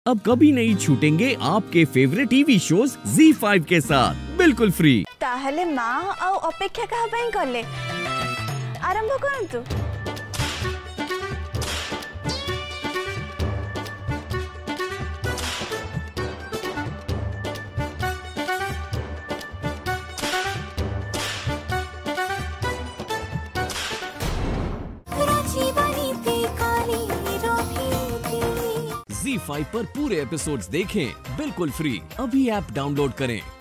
अब कभी नहीं छूटेंगे आपके फेवरेट टीवी शोज ZEE5 के साथ बिल्कुल फ्री। ताहले माँ आउ अपेक्षा कहा ପାଇଁ कले आरंभ करंतु। ZEE5 पर पूरे एपिसोड्स देखें बिल्कुल फ्री। अभी ऐप डाउनलोड करें।